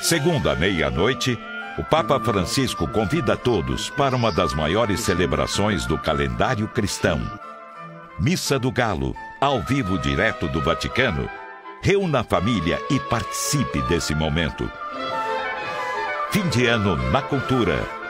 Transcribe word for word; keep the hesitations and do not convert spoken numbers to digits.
Segundo à meia-noite, o Papa Francisco convida todos para uma das maiores celebrações do calendário cristão. Missa do Galo, ao vivo direto do Vaticano. Reúna a família e participe desse momento. Fim de ano na cultura.